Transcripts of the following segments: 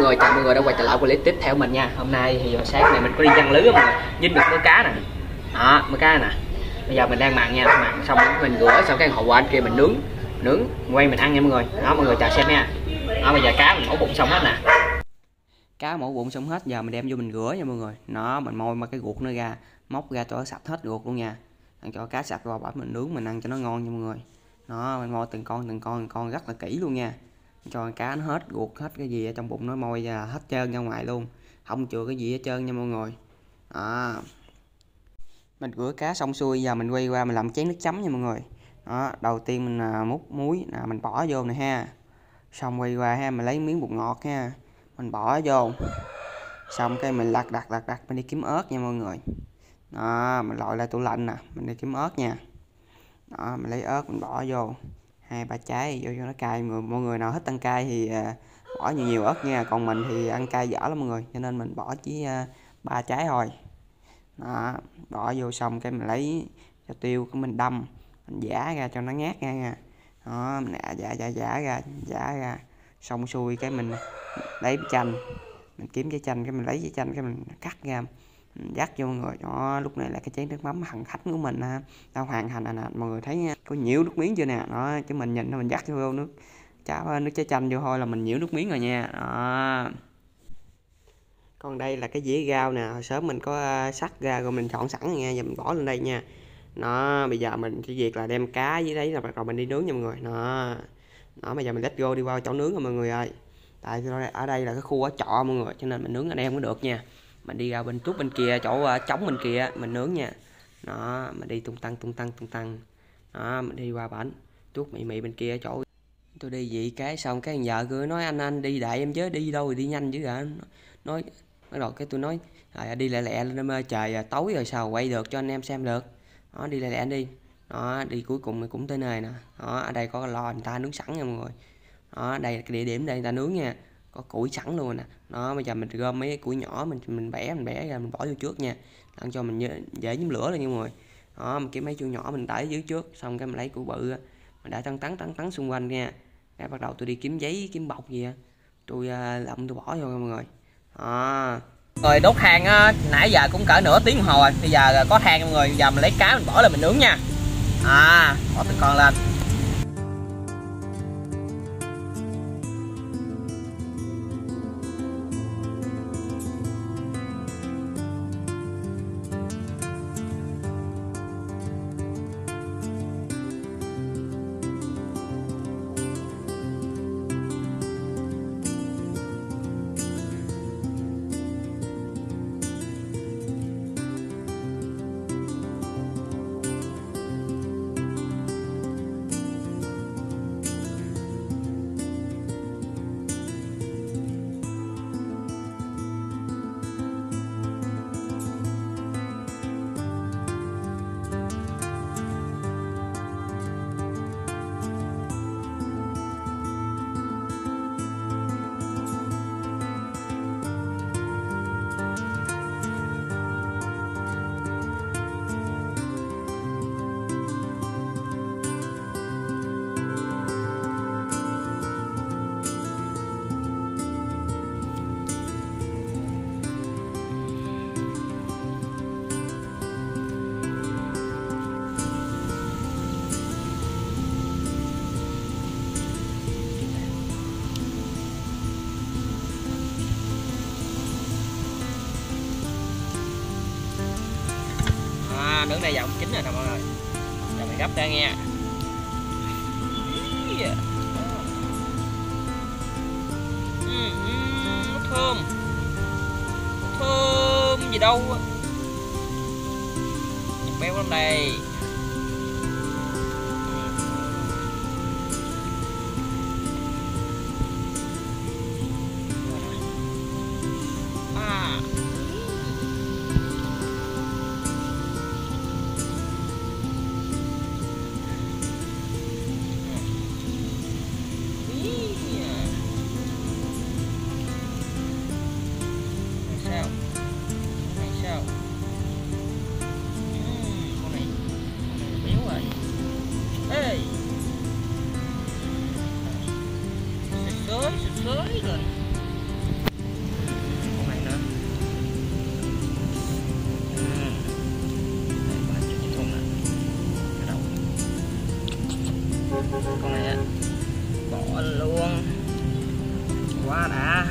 người, chào mọi người đã quay trở lại clip tiếp theo mình nha. Hôm nay thì sáng này mình có đi giăng lưới không mọi người, dính được mớ cá nè. Đó, mớ cá nè. Bây giờ mình đang mặn nha, mặn xong mình rửa xong cái hậu quả kia mình nướng quay mình ăn nha mọi người. Đó mọi người chờ xem nha. Đó bây giờ cá mình mổ bụng xong hết nè. Cá mổ bụng xong hết, giờ mình đem vô mình rửa nha mọi người. Nó mình moi mà cái ruột nó ra, móc ra cho nó sạch hết ruột luôn nha. Ăn cho cá sạch vào bả mình nướng mình ăn cho nó ngon nha mọi người. Đó mình moi từng con rất là kỹ luôn nha. Cho cá nó hết ruột hết cái gì ở trong bụng nó moi ra hết trơn ra ngoài luôn, không chừa cái gì hết trơn nha mọi người. Đó. Mình rửa cá xong xuôi, giờ mình quay qua mình làm chén nước chấm nha mọi người. Đó, đầu tiên mình múc muối nè, mình bỏ vô này ha. Xong quay qua ha, mình lấy miếng bột ngọt ha, mình bỏ vô. Xong cái mình lật đặt mình đi kiếm ớt nha mọi người. Đó, mình lội lại tủ lạnh nè, mình đi kiếm ớt nha. Đó, mình lấy ớt mình bỏ vô 2-3 trái vô cho nó cay. Mọi người nào thích ăn cay thì bỏ nhiều ớt nha, còn mình thì ăn cay dở lắm mọi người, cho nên mình bỏ chỉ 3 trái thôi. Đó, bỏ vô xong cái mình lấy cho tiêu của mình đâm, mình giã ra cho nó ngát ra nha. Đó, mình giã ra xong xuôi cái mình lấy chanh, mình kiếm trái chanh, cái mình lấy trái chanh cái mình cắt ra mình dắt vô mọi người. Đó, lúc này là cái chén nước mắm hành khách của mình ha, tao hoàn thành nè, mọi người thấy nha, có nhiễu nước miếng chưa nè. Đó, chứ mình nhìn mình dắt vô nước trái chanh vô thôi là mình nhiễu nước miếng rồi nha. Đó. Còn đây là cái dĩa rau nè, hồi sớm mình có sắc ra rồi mình chọn sẵn nha, giờ mình bỏ lên đây nha. Nó bây giờ mình chỉ việc là đem cá dưới đấy là bắt đầu mình đi nướng nha mọi người. Nó bây giờ mình let's go đi qua chỗ nướng rồi mọi người ơi. Tại ở đây là cái khu ở trọ mọi người, cho nên mình nướng ở đây không có được nha. Mình đi ra bên chút bên kia, chỗ trống bên kia mình nướng nha. Đó, mình đi tung tăng. Đó, mình đi qua bển chút mị bên kia chỗ tôi đi vậy cái xong cái vợ cứ nói anh đi đại em chứ, đi đâu rồi đi nhanh chứ hả. Nói bắt đầu cái tôi nói đi lẹ lên em ơi, trời tối rồi sao quay được cho anh em xem được. Đó, đi lẹ đi. Đó, đi cuối cùng cũng tới nơi nè. Đó, ở đây có lò người ta nướng sẵn nha mọi người. Đó, đây là cái địa điểm đây người ta nướng nha, có củi sẵn luôn nè. Đó, bây giờ mình gom mấy cái củi nhỏ mình bẻ ra mình bỏ vô trước nha, ăn cho mình dễ nhóm lửa lên nha mọi người. Đó, mình kiếm mấy chu nhỏ mình đẩy dưới trước, xong cái mình lấy củi bự mình đã tắn xung quanh nha. Cái bắt đầu tôi đi kiếm giấy kiếm bọc gì tôi lậm tôi bỏ vô mọi người. Đó. Rồi đốt than á, nãy giờ cũng cỡ nửa tiếng đồng hồ rồi, bây giờ có than mọi người, giờ mình lấy cá mình bỏ lên mình nướng nha. Bỏ từng con lên. Nướng này dòng chín rồi nè mọi người, giờ mình gấp ra nha. Thơm gì đâu, béo lắm đây. Sới rồi. Con này bỏ luôn, quá đã.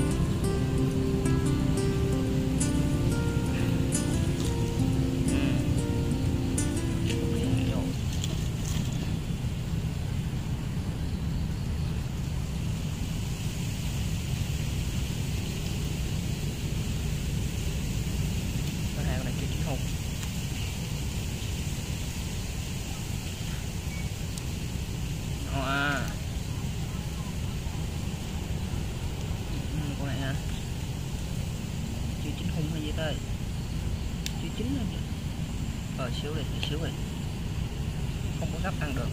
Con này hả? Chưa chín hung hay gì tới? Chưa chín rồi. Xíu đi, xíu đi. Không có gấp ăn được.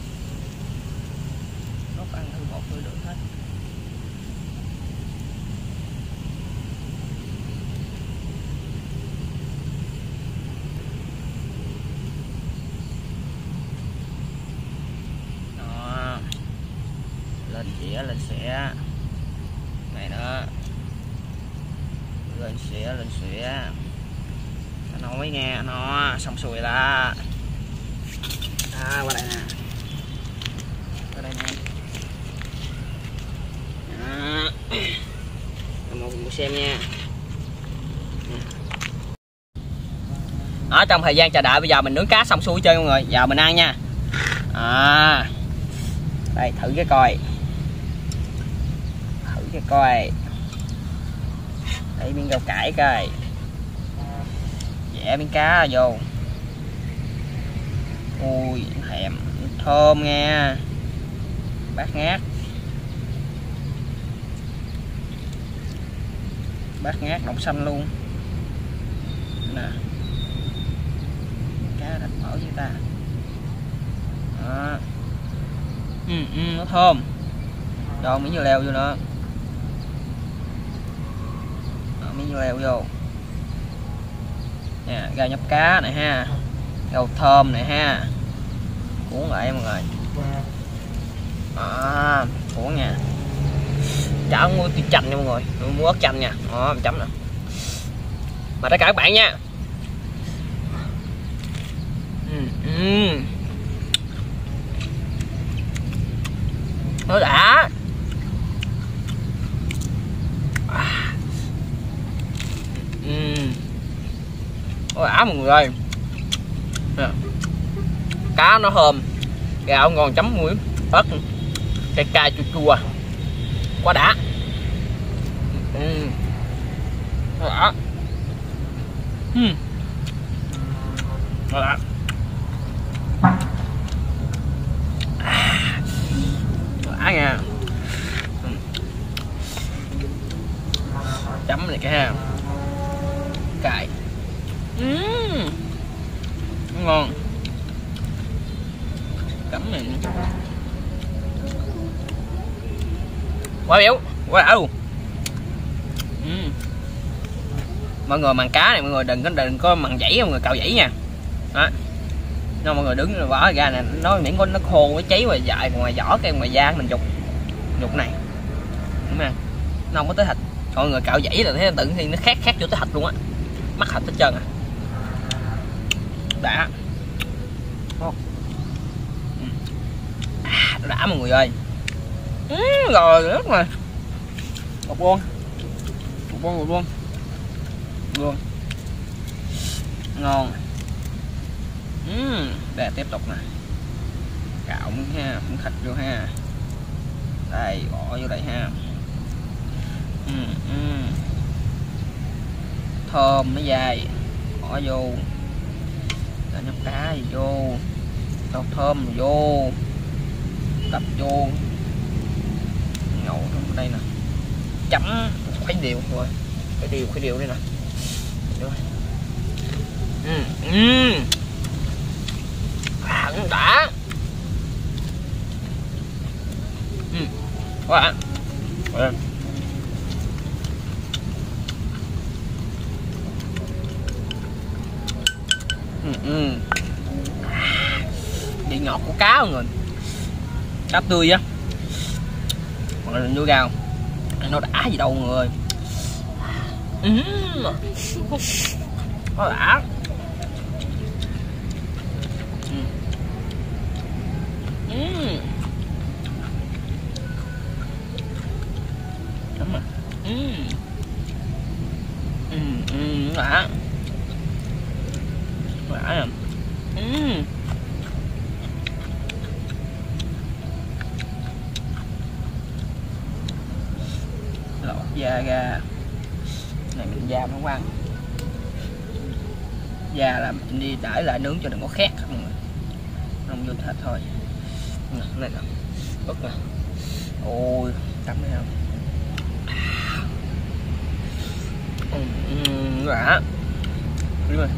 Gấp ăn thử một thôi được hết. Lên xỉa này nữa, lên xỉa nói nghe nó xong xuôi là qua đây nè, qua đây nè, một xem nha. Ở trong thời gian chờ đợi bây giờ mình nướng cá xong xuôi chơi mọi người, giờ mình ăn nha. Đây thử cái coi, để miếng rau cải coi, vẽ miếng cá vô. Ui thèm, thơm nghe, bát ngát đậu xanh luôn nè, cá thịt mỡ với ta. Đó. Nó thơm, cho miếng dưa leo vô nữa, miếng dưa leo vô nè, gà nhấp cá này ha, rau thơm này ha, cuốn lại mọi người. Cuốn nha, chả mua tiêu chanh nha mọi người, tôi mua ớt chanh nha. Đó, mình chấm nè, mà tất cả các bạn nha. Nó đã. Nó đã mọi người ơi. Cá nó thơm, gạo ngon chấm muối ớt cay cay chua chua, quá đã. Nó đã. Nó đã. Đã nha. Chấm này cái ha, cay, ngon, cắm này quá béo, quá đã luôn. Mọi người mặn cá này mọi người đừng có mặn dãy, mọi người cạo dãy nha. Đó, nó mọi người đứng vỏ ra nè, nó miễn có nó khô, nó cháy ngoài dại, ngoài vỏ cái ngoài da mình nhục này, đúng không? Nó không có tới thịt. Mọi người cạo dãy là thấy tự nhiên nó khác chỗ tới thịt luôn á, mắc thịt hết trơn à. Đã. Đã mọi người ơi. Rồi rất mà một luôn ngon. Để tiếp tục nè, cạo miếng ha, miếng thịt vô ha, đây bỏ vô đây ha. Thơm nó dai, bỏ vô, rồi nhấp cá gì vô, rau thơm vô, đập vô, nhậu trong đây nè, chấm khuấy đều rồi, khuấy đều đây nè. Đã. Quá. Vị ngọt của cá mọi người, cá tươi á, mọi người nuôi gào nó đã gì đâu mọi người. Nó đã. Da ra này mình da nó ăn, da là mình đi đãi lại nướng cho đừng có khét mọi người, không vô thịt thôi. Này nè, ức nè, ôi tắm thấy không, đã đúng rồi.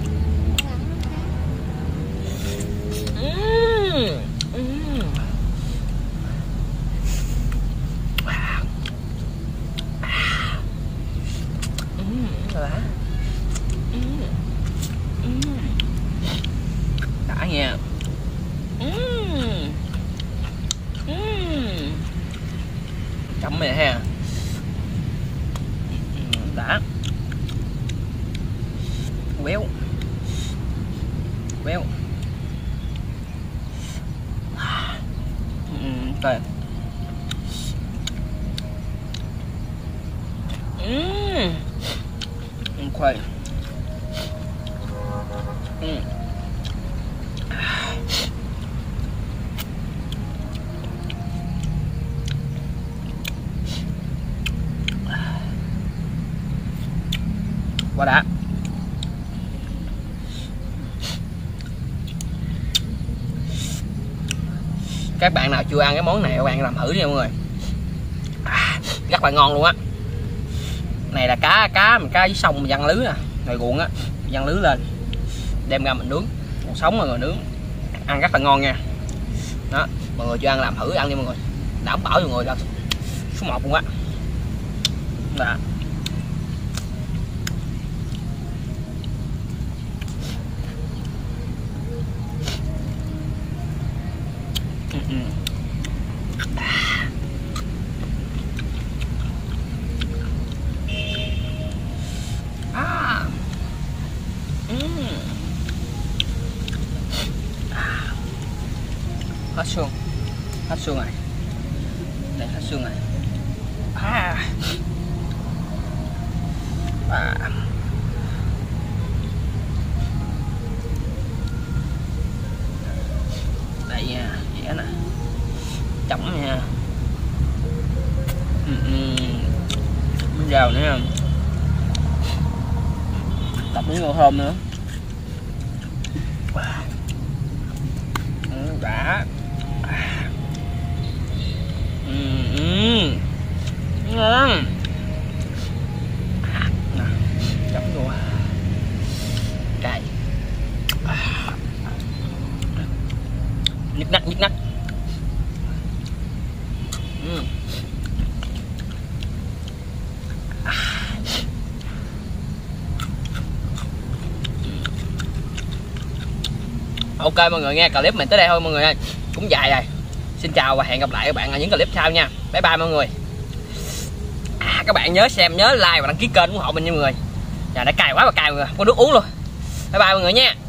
Đã nha. Chấm này ha. Đã. Quéo. Quéo. Coi. Khoai. Quá đã. Các bạn nào chưa ăn cái món này các bạn làm thử đi mọi người, rất là ngon luôn á. Này là cá dưới sông mình giăng lưới nè, rồi ruộng á, giăng lưới lên đem ra mình nướng, còn sống mọi người nướng ăn rất là ngon nha. Đó, mọi người chưa ăn làm thử ăn đi mọi người, đảm bảo mọi người là số 1 luôn á. Đó. Hết xương này, đây hết xương này. Đây nha, dẻ nè, chấm nha. Miếng rau nữa, tập miếng ngô thơm nữa. Đã. Ngon. Chấm vô cay, nhức nách Ok mọi người nghe, clip mình tới đây thôi mọi người ơi, cũng dài rồi. Xin chào và hẹn gặp lại các bạn ở những clip sau nha. Bye bye mọi người. Các bạn nhớ xem, nhớ like và đăng ký kênh ủng hộ mình nha mọi người. Giờ đã cay quá và cay mọi người, có nước uống luôn. Bye bye mọi người nha.